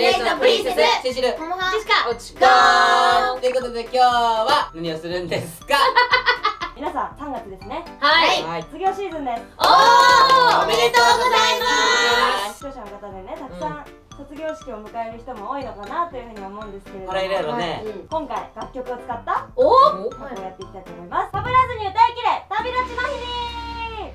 レイトプリンセスセシル、 モモハジェシカおちこーということで今日は何をするんですか？ 皆さん3月ですね。 はい、 卒業シーズンです。 おめでとうございます。 視聴者の方でね、たくさん卒業式を迎える人も多いのかなというふうに思うんですけれども、 これいろいろね、 今回楽曲を使ったおをやっていきたいと思います。かぶらずに歌いきれ旅立ちの日に。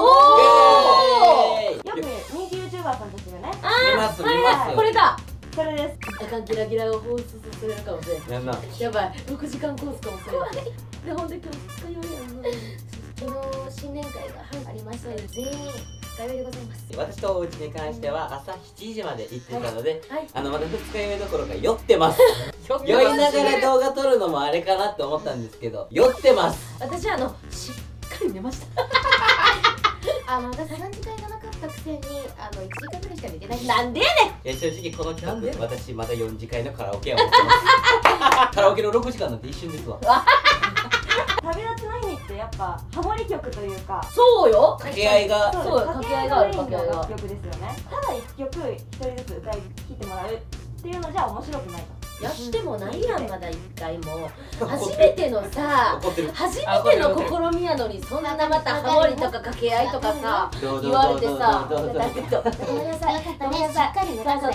よく人気 YouTuber さんたちがね、 見ます見ます。 これだ。 それです。 あかんギラギラを放出させるかもしれない。 やんな。 やばい、6時間コースかもしれない。で、ほんで今日二日酔いやんな。昨日新年会がありましたので、全員二日酔いでございます。 私とお家に関しては朝7時まで行ってたので、 はい、 まだ二日酔いどころか酔ってます。酔いながら動画撮るのもあれかなって思ったんですけど、酔ってます。 私しっかり寝ました。私3時間がなかったくせに1時間ぐらいしか寝てない。なんでやねん。 正直この企画私まだ4次会のカラオケを持ってますカラオケの6時間なんて一瞬ですわ。 旅立ちの日にってやっぱハモリ曲というか、 そうよ、 掛け合いが、 そうよ、掛け合いがある。 掛け合いの楽曲ですよね。ただ1曲1人ずつ歌い切ってもらうっていうのじゃ面白くないと。 やってもないやん、まだ1回も。初めてのさ、初めての試みやのに、そんなまたハモリとか掛け合いとかさ言われてさ、ごめんなさい、ごめんなさい、しっかり寝なさい、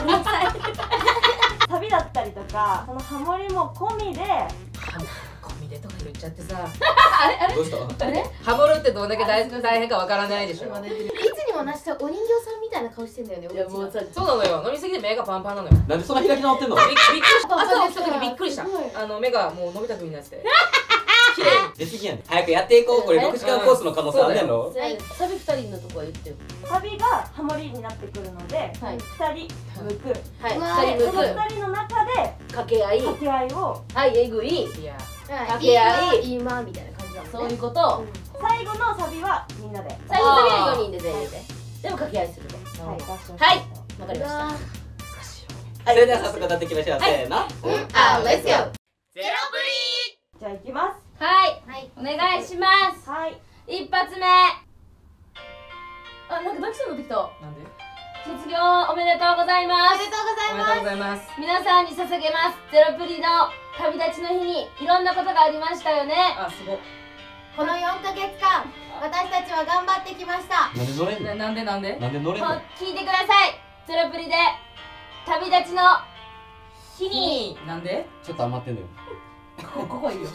旅だったりとか、そのハモリも込みで込みでとか言っちゃってさあれどうしたあれハモるってどんだけ大変かわからないでしょ。 いつにも増したお人形さんみたいな顔してんだよね。いやもうさ、 そうなのよ、飲みすぎて目がパンパンなのよ。 なんでそんな開き直ってんの？ びっくりした。朝起きた時びっくりした。目がもうのび太くんになってて綺麗に出過ぎやねん。早くやっていこう。これ6時間コースの可能性あるやろ。 サビ2人のとこは言ってよ。 サビがハモリになってくるので、2人向く、 はい、2人その向く 2人の中で掛け合い、 掛け合いを、 はい、えぐいいや掛け合い、 今みたいな感じだもんね。 そういうこと。 最後のサビはみんなで、 最後サビは4人で全員で、でも掛け合いすると。 はい、合唱してはい、わかりました。 難しいよ。 それでは早速歌っていきましょう。せーの。 レッツゴー。 じゃあいきます。 はい、お願いします。 はい、 一発目。あ、なんか泣きそうになってきた。 なんで？ 卒業おめでとうございます。 おめでとうございます。 皆さんに捧げます。ゼロプリの旅立ちの日にいろんなことがありましたよね。 あ、すごっ。 この4ヶ月間、私たちは頑張ってきました。 なんで乗れんの？ なんでなんで乗れんの？ 聞いてください。ゼロプリで旅立ちの日に。 なんで？ ちょっと余ってんのよ。 ここいいよ。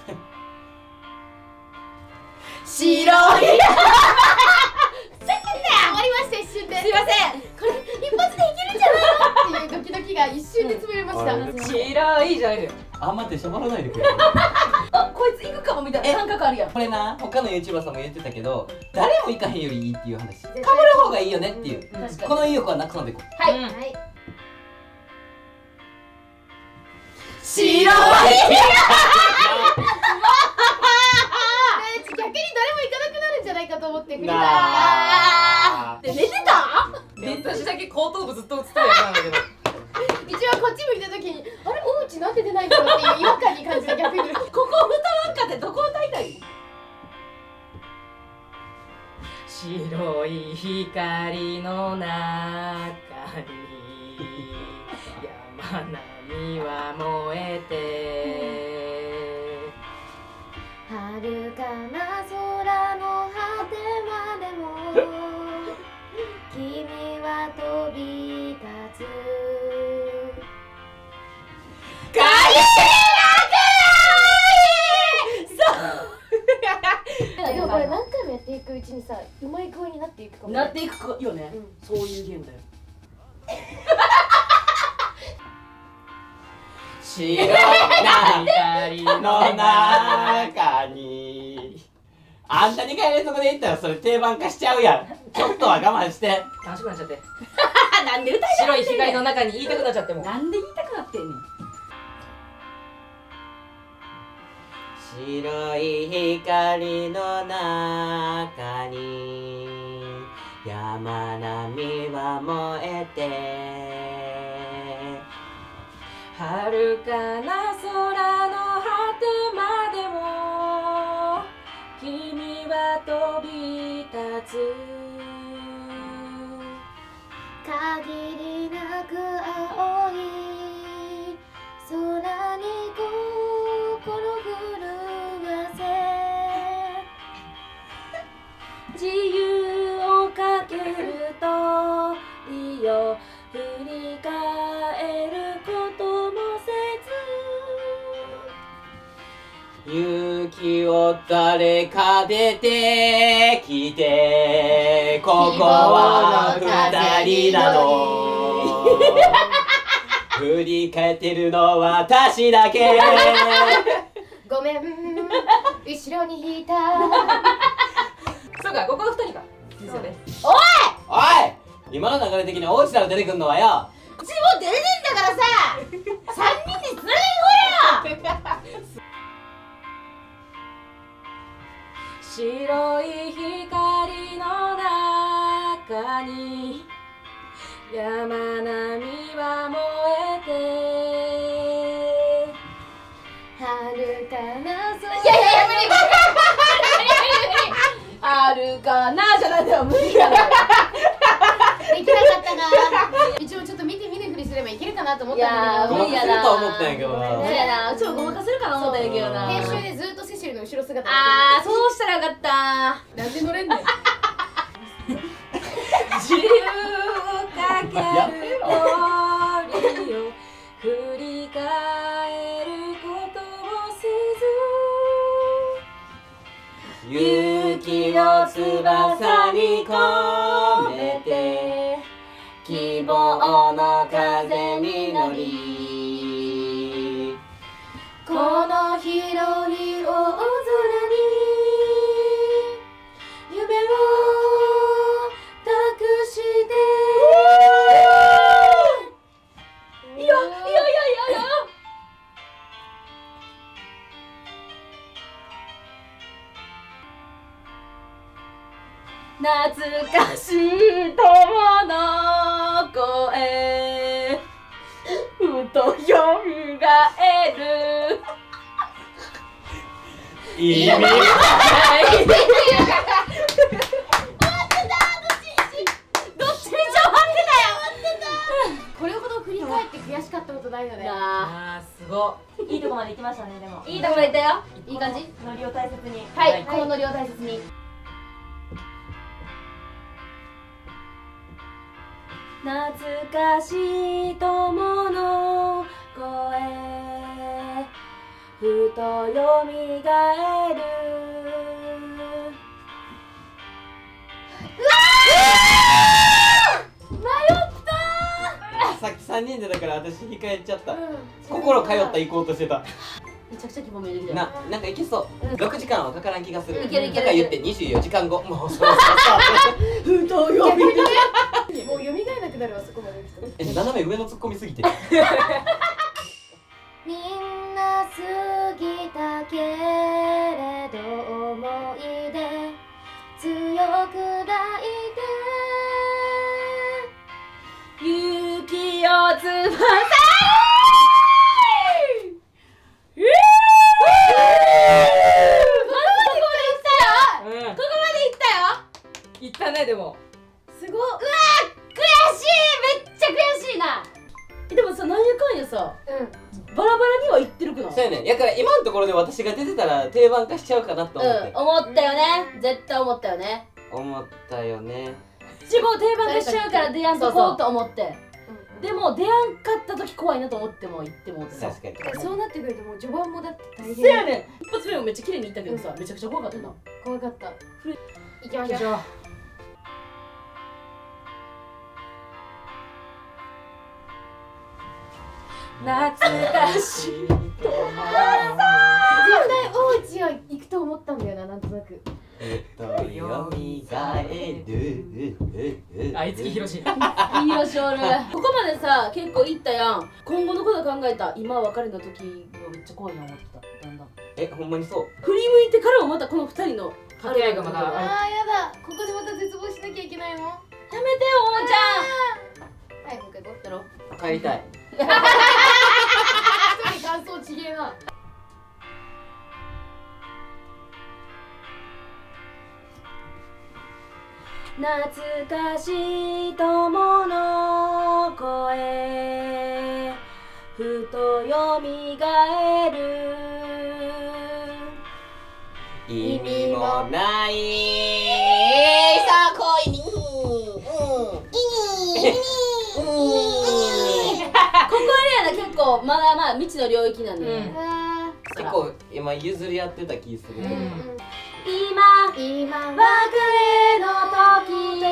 白い。 終わりました、一瞬で。 すいません。 これ、一発でいけるんじゃないのっていうドキドキが一瞬で潰れました。 白いじゃないよ。 余ってしゃばらないでくれ。 あ、こいつ行くかもみたいな感覚あるやん。 これな、他の YouTuber さんも言ってたけど、誰も行かへんよりいいっていう話。かぶる方がいいよねっていう。 確かに。 この意欲はなくさんでいこう。 はい。 うんはい。 白い。 逆に誰も行かなくなるんじゃないかと思ってくれた。 なで、寝てた？ で、私だけ後頭部ずっと映ってるやつなんだけど。 一番こっち向いた時に、あれ、おうちなんで出ないんだろうっていう違和感に感じた逆に。 ここ歌わんかってどこ歌いたい？ 白い光の中に山並みは燃えて遥かな空の果てまでも君は飛び立つ。でもこれ何回もやっていくうちにさ、うまい声になっていくかもね。 なっていくよね。そういうゲームだよ。 白い光の中に。あんた2回連続で言ったらそれ定番化しちゃうやん。ちょっとは我慢して。 楽しくなっちゃって。 なんで歌いた白い光の中に言いたくなっちゃっても。 なんで言いたくなってんねん。 白い光の中に山並みは燃えて遥かな空の果てまでも君は飛び立つ限りなく振り返ることもせず勇気を誰か出てきてここは二人なの振り返ってるの私だけごめん後ろに引いたそうか、ここの2人か。そうです。 おい今の流れ的に大内ら出てくんのはようちも出れねえんだからさ3人でつなげてこれよ白い光の中に山並みは燃えて遥かな空いや無理あるかなじゃないよ無理だよできなかったな一応ちょっと見て見ぬふりすればいけるかなと思ったんだけどごまかせるとは思ったんやけどな無理やなうちもごまかせるかな思ったんやけどな編集でずっとセシルの後ろ姿見てるそうしたらよかったなんで乗れんねん自由をかける鳥を振り返ることもせず勇気を翼に込めて希望の風に乗りこの広い大空に夢を託していや懐かしい友の声ふとよみがえる意味がないこれほど振り返って悔しかったことないよねあーすごいいとこまで行きましたね。でもいいところでいったよいい感じノリを大切に。 はいこのノリを大切に懐かしい友の声ふとよみがえるさっき3人でだから私控えちゃった、心通った行こうとしてためちゃくちゃ希望見えるじゃんなんかいけそう、6時間はかからん気がするいけるいけるだから言って24時間後もうそろふとよみがもう蘇らなくなるわそこまで行くと斜め上のツッコミすぎてみんな過ぎたけれど思い出強く抱いて勇気を翼いったね。でもすごい。うわー悔しいめっちゃ悔しいなでもさなんやかんやさバラバラにはいってるくないそうやねやから今のところで私が出てたら定番化しちゃうかなと思って、 思ったよね絶対思ったよね思ったよね自分定番化しちゃうから出やんとこうと思ってでも出やんかった時怖いなと思っても言ってもってさ確かにそうなってくるともう序盤もだって大せや変ねん一発目もめっちゃ綺麗にいったけどさめちゃくちゃ怖かったな怖かった行きましょう懐かしい絶対大内は行くと思ったんだよななんとなくよみがえるあいつきひろしいいよショールここまでさ結構いったやん今後のこと考えた今別れの時がめっちゃ怖いな思ってただんだんほんまにそう振り向いてからもまたこの2人の掛け合いがまたあーやだここでまた絶望しなきゃいけないのやめてよおもちゃんはいもう一回行こうやろ帰りたい一人感想ちげえな懐かしい友の声ふとよみがえる意味もないさあ恋にこあれやな、結構まだまあ未知の領域なんで、 結構今譲り合ってた気するけど、 今別れの時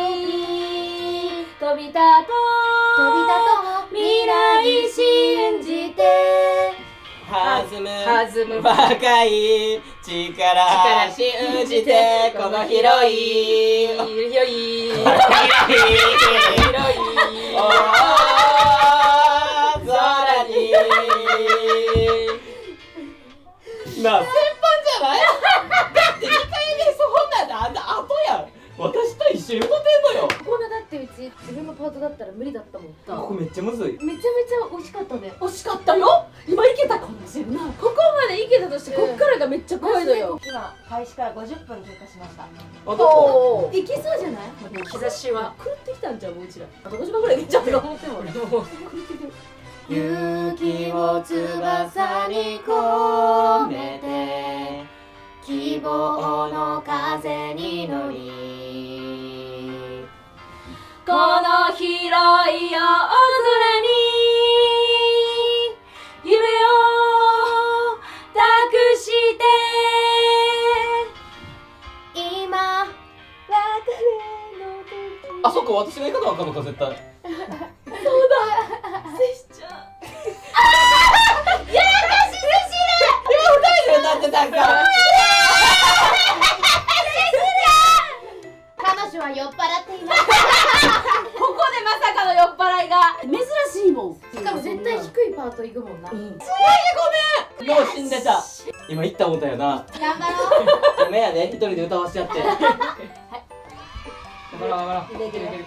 飛び立とう未来信じて弾む若い力信じてこの広い空になあ先般じゃないだって2回目そんなんであんた後やん私と一緒に歌ってんのよこんなだってうち自分のパートだったら無理だったもんここめっちゃむずいめちゃめちゃ惜しかったね惜しかったよ今いけたかもしれんないここまでいけたとしてこっからがめっちゃ怖いのよ今開始から50分経過しました。 おおいけそうじゃない日差しは狂ってきたんじゃんもううちらあと5時間ぐらいいけちゃうと思っても狂ってくる勇気を翼に込めて希望の風に乗りこの広い青空に夢を託して今別れの時あそこ私が言い方わかんのか絶対そうだ拙者やらかしすぎるだってなんか彼女は酔っ払っています。 ここでまさかの酔っ払いが珍しいもんしかも絶対低いパートいくもんな。 もう死んでた今言ったもんだよな頑張ろう。 ごめんやね一人で歌わしちゃって頑張ろう頑張ろういけるよし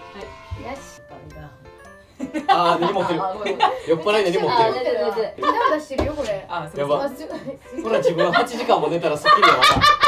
あー根に持ってる酔っ払い根に持ってるまだまだしてるよこれ。 あやばあすごいほら自分8時間も寝たらスッキリやわ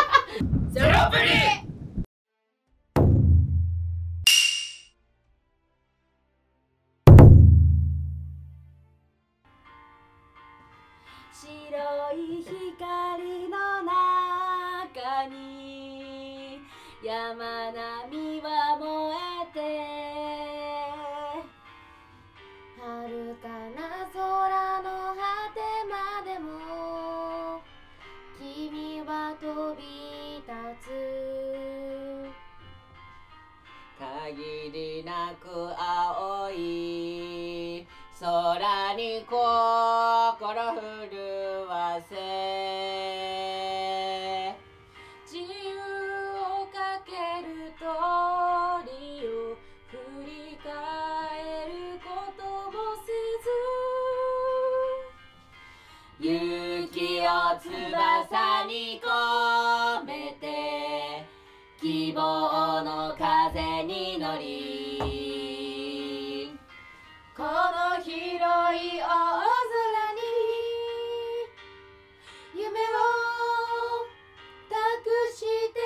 白い光の中に山並みは燃えて遥かな空の果てまでも君は飛び立つ限りなく青い空に心震わせ自由をかける鳥を振り返ることもせず勇気を翼に込めて希望の風に乗りこの広い青空に夢を託して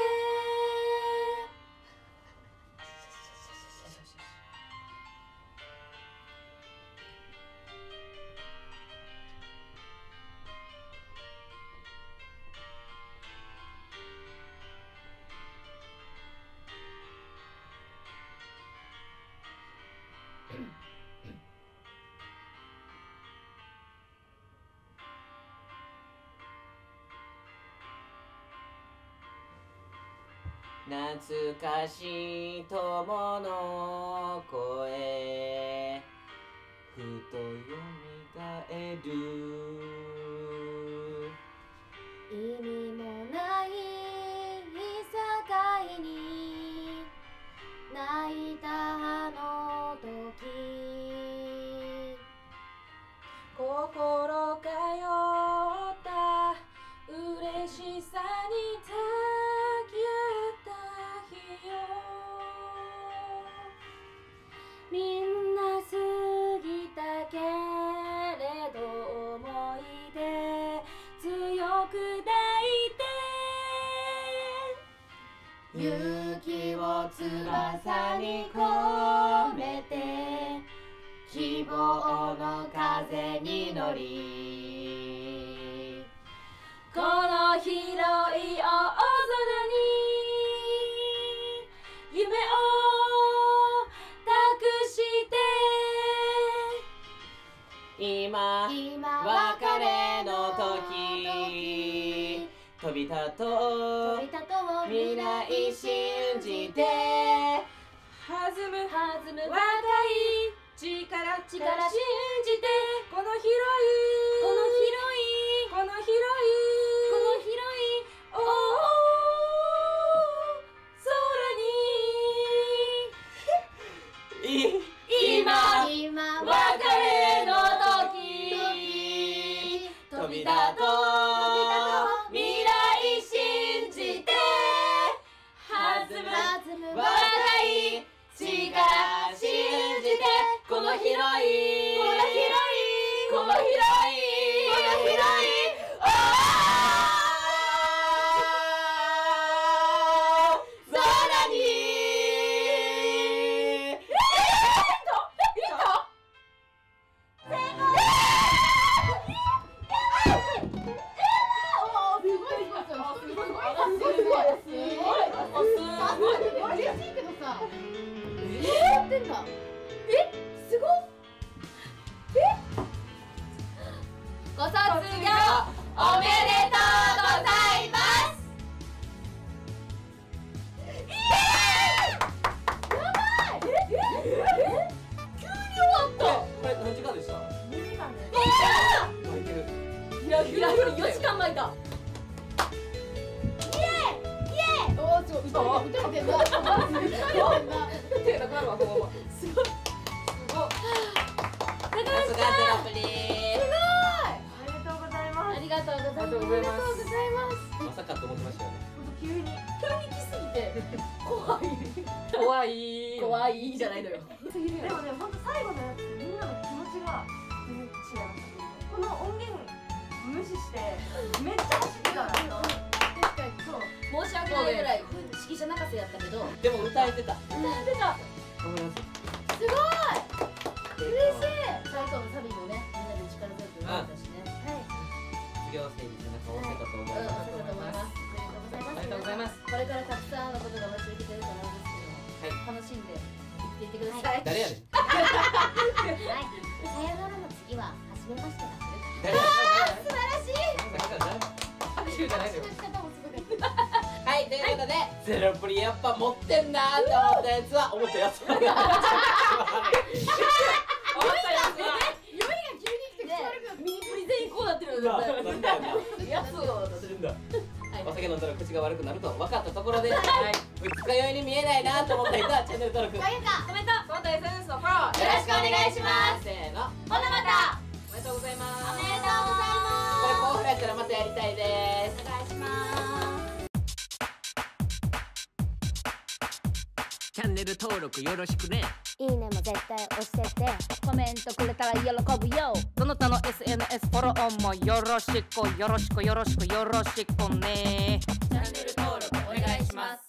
懐かしい友の声ふとよみがえる意味もない境に泣いたあの時心通った嬉しさに抱き合った日よみんな過ぎたけれど思い出強く抱いて勇気を翼に込めて希望の風に乗りこの広い青空に夢を託して今別れの時飛び立とう未来信じて弾む若い力信じてこの広いおお空に今別れの時飛び立とう未来信じて弾む若い力信じてこの広い空にご卒業おめでとうございます。 これ何時間でした？ 2時間で巻いてる。 4時間巻いた。おーすごい。見てんな。手がかかるわこのまま。すごい。 さすがゼロプリおめでとうございます。 ありがとうございます。 ありがとうございますー。まさかと思ってましたよね。 ほんと急に来すぎて怖いじゃないのよ。 でもね、ほんと最後のやつみんなの気持ちが全然違いました。この音源無視してめっちゃ走ってた。 確かにそう。申し訳ないぐらい指揮者泣かせやったけどでも歌えてた。 歌ってた。 ごめんなさい。 すごい嬉しい。最後のサビもねみんなで力強く歌ったしね。 卒業生に背中を押せたと思います。 そうだと思います。 ありがとうございます。 これからたくさんのことが待ち受けてると思うんですけど、楽しんで生きていってください。 誰やねん。 はいさよならの次は初めましてだ誰やねん。 素晴らしい。 拍手じゃないのよ。 方もすごかったはい、ということで、ゼロプリやっぱ持ってんなーって思ったやつは思ったやつ。 思ったやつはミニプリ全員こうなってるんだよ。やつをするんだ。お酒飲んだら口が悪くなると分かったところで、二日酔いに見えないなと思った人はチャンネル登録よろしコメントその他 SNS のフォローよろしくお願いします。 せーの。 ほなまた。 おめでとうございますおめでとうございます。 これコーフラやったらまたやりたいです。 お願いします。 チャンネル登録よろしくね。 いいねも絶対押しててコメントくれたら喜ぶよ。 その他の SNS フォローもよろしくね。 チャンネル登録お願いします。